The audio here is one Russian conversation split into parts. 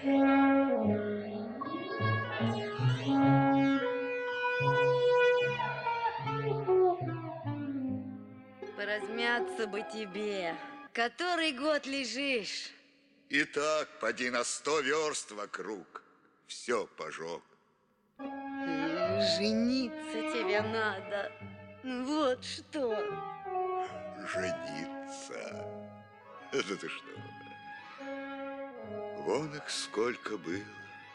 Поразмяться бы тебе. Который год лежишь? Итак, поди на 100 верст вокруг. Все пожег. Жениться тебе надо. Вот что. Жениться. Это ты что? Вон их сколько было.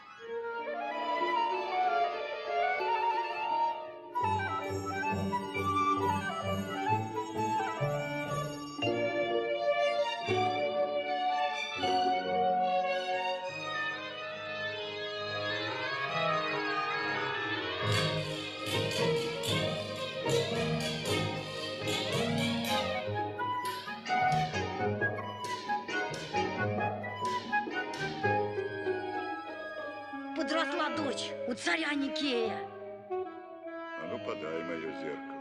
Подросла дочь у царя Никея. А ну, подай мое зеркало.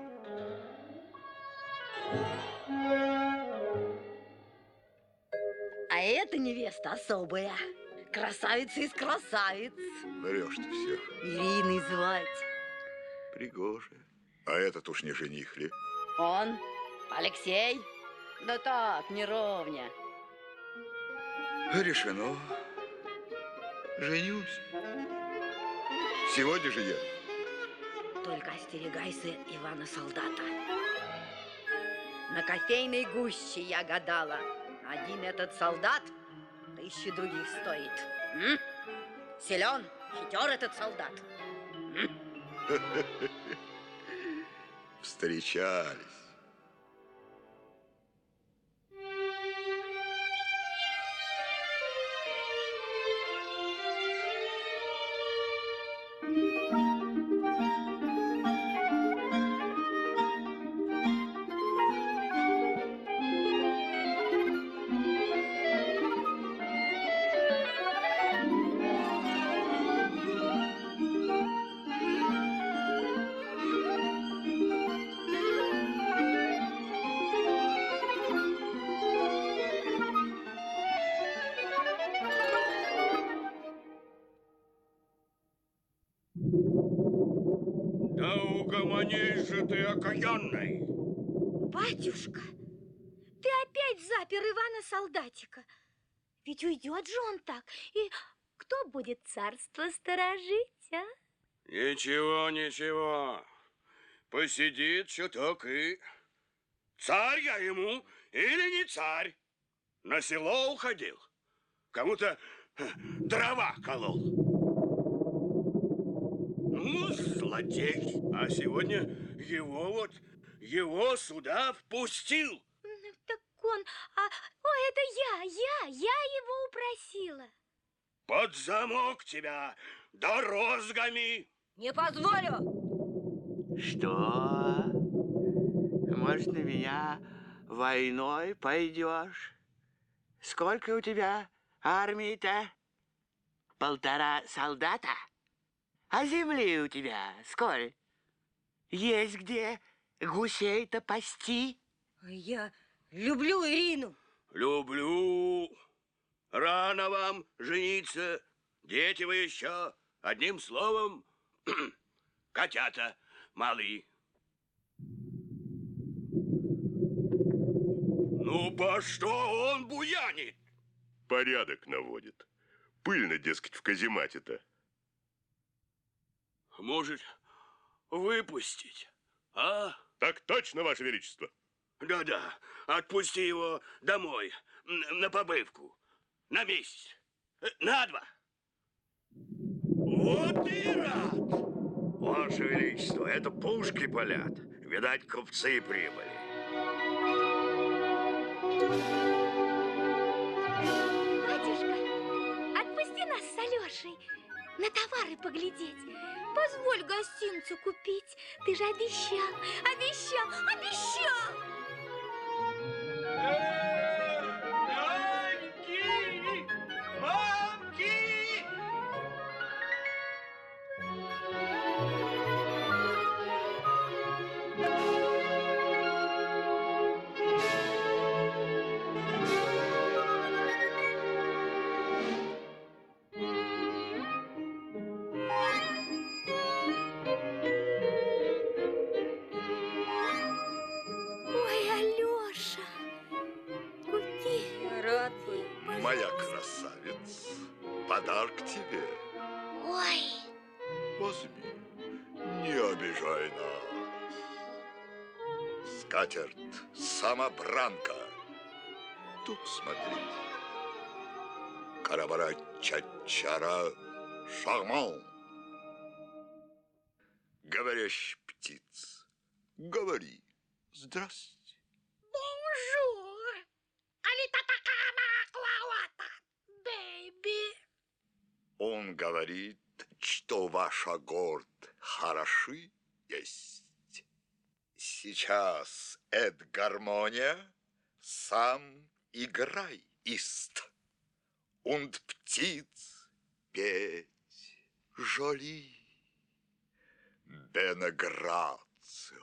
А эта невеста особая. Красавица из красавиц. Врешь ты всех. Ириной звать. Пригожая. А этот уж не жених ли? Он? Алексей? Да так, не ровня. Решено. Женюсь. Сегодня же еду. Только остерегайся Ивана Солдата. На кофейной гуще я гадала. Один этот солдат 1000 других стоит. Силен, хитер этот солдат. Встречались. Да угомонись же ты, окаянный! Батюшка, ты опять запер Ивана Солдатика. Ведь уйдет же он так. И кто будет царство сторожить, а? Ничего, ничего. Посидит чуток и... Царь я ему или не царь? На село уходил. Кому-то дрова колол. Ну, злодей. А сегодня его сюда впустил. Так он... это я его упросила. Под замок тебя, да розгами. Не позволю. Что? Может, на меня войной пойдешь? Сколько у тебя армии-то? 1,5 солдата? А земли у тебя сколь? Есть где гусей-то пасти? Я люблю Ирину. Люблю. Рано вам жениться. Дети вы еще. Одним словом, котята малые. Ну, по что он буянит? Порядок наводит. Пыльно, дескать, в каземате-то. Может, выпустить, а? Так точно, Ваше Величество. Да-да, отпусти его домой, на побывку, на месяц, на 2. Вот и рад. Ваше Величество, это пушки палят. Видать, купцы прибыли. Батюшка, отпусти нас с Алешей на товары поглядеть. Позволь гостинцу купить. Ты же обещал. Няньки! Мамки! подарок тебе. Ой, Возьми, не обижай нас. Скатерть, самобранка. Тут смотри. Карабара чачара шарман. Говорящий птиц, говори. Здрасте. бонжур. Алитатакама клауата, бэйби. Он говорит, что ваша горд хороши есть. Сейчас эта гармония сам играй ист. Und птиц петь жоли. Бенеграцио.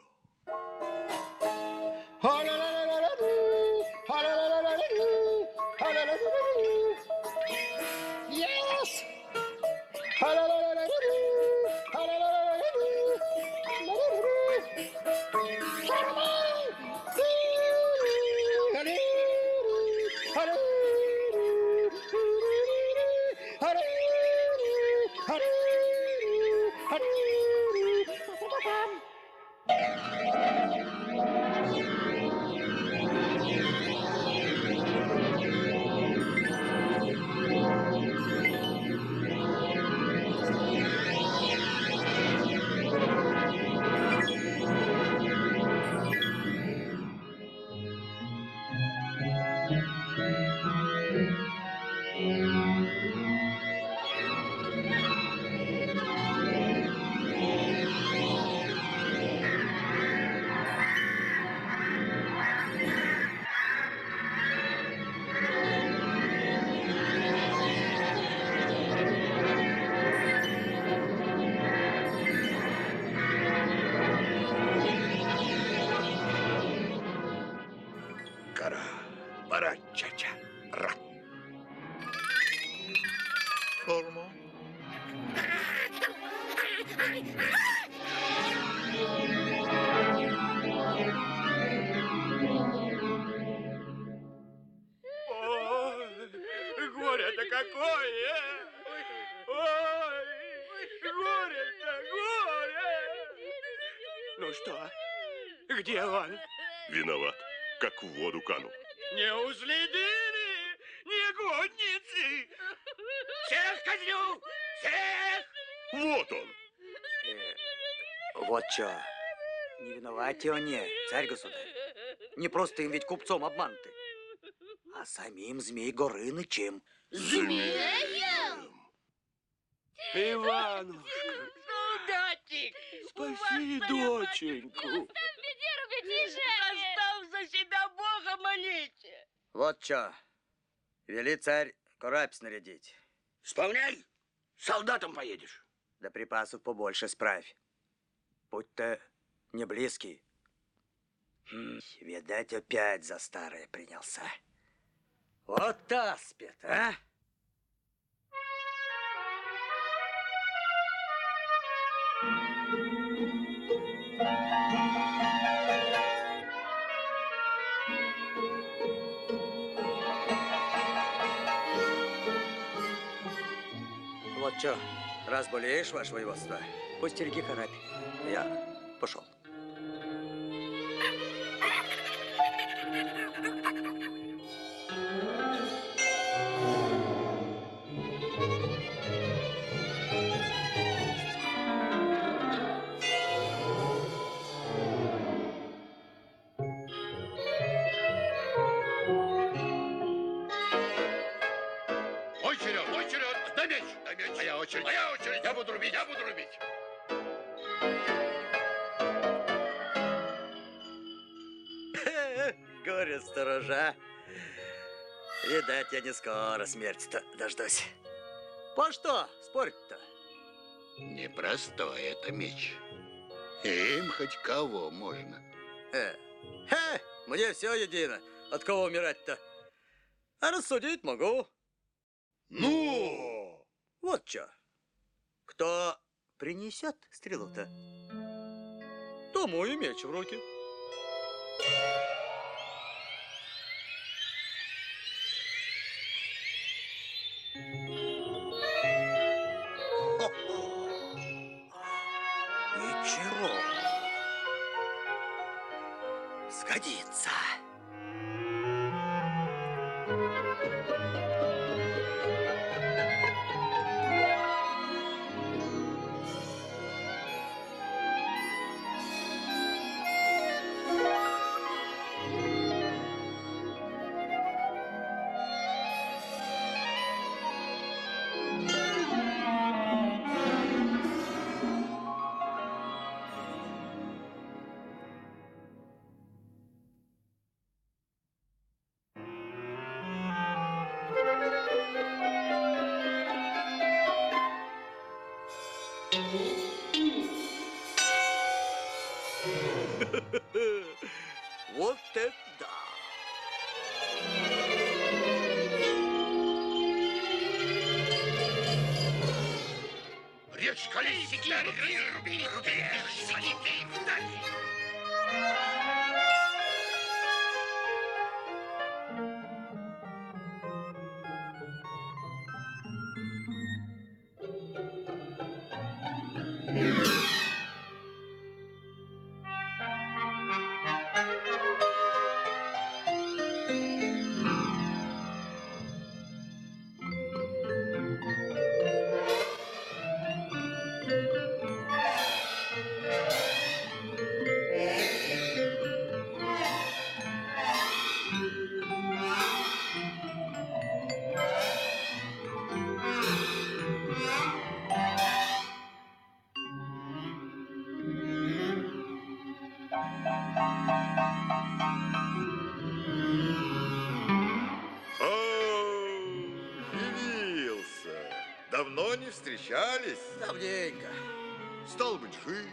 Yes! Кара, бара, чача, ра. Шарман. Ой, горе-то какое! Ой, горе-то, горе! Ну что, где он? Виноват, как в воду канул. Не уследили негодницы! Всех казню! Всех! Вот он! Вот чё. Не виноваты они, царь-государь. Не просто им ведь купцом обмануты, а самим Змей Горынычем. Иванушка, Солдатик! спаси доченьку! Заставь за себя Бога молите! Вот чё. Вели царь корабь снарядить. Исполняй, солдатом поедешь. Да припасов побольше справь. Путь-то не близкий. Видать, опять за старое принялся. Вот аспид, а? Вот что, раз болеешь, ваше воеводство, пусть стереги корабь. Я пошел. Очередь! На меч! Моя очередь! Я буду рубить! Горе сторожа. Видать, я не скоро смерти-то дождусь. По что спорить-то? Непростой это меч. Им хоть кого можно. Мне все едино. От кого умирать-то? А рассудить могу. Ну! Вот что. Кто принесет стрелу-то, тому и меч в руки. Чего? Сгодится. Вот это да! Режь колесики, руби, режь колесики, вдали. Явился. Давно не встречались. Давненько. Стал быть, жив.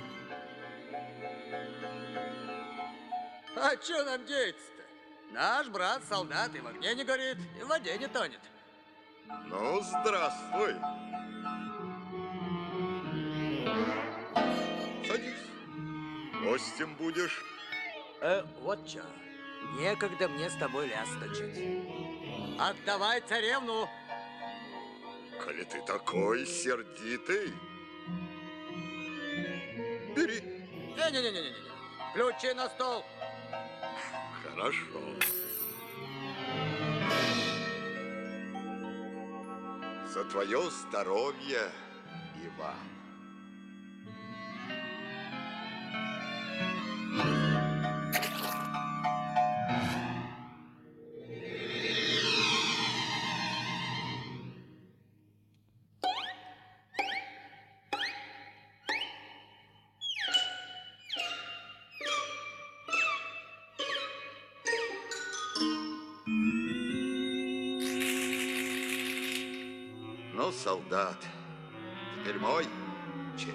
А что нам деться-то? Наш брат-солдат и в огне не горит, и в воде не тонет. Ну, здравствуй. Садись. Гостем будешь. Вот что. Некогда мне с тобой ляс точить. Отдавай царевну. Коли ты такой сердитый, бери. Не-не-не-не-не. Ключи на стол. Хорошо. За твое здоровье, Иван. Ну, солдат, теперь мой черед.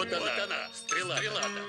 Вот она, стрела-то.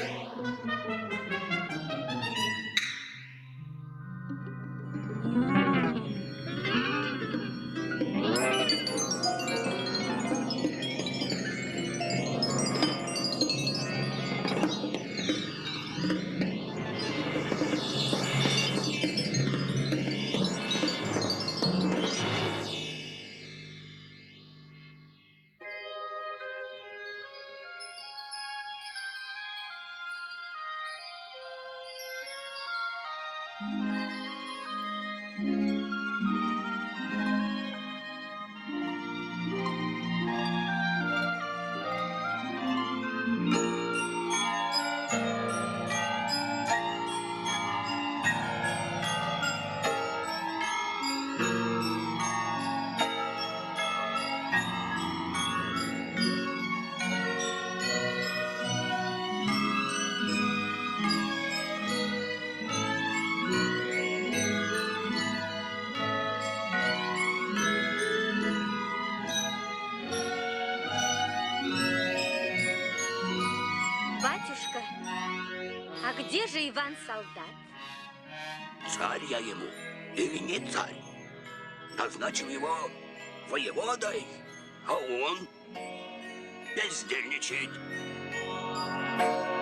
Батюшка, а где же Иван-солдат? Царь я ему или не царь? Назначил его воеводой, а он бездельничает.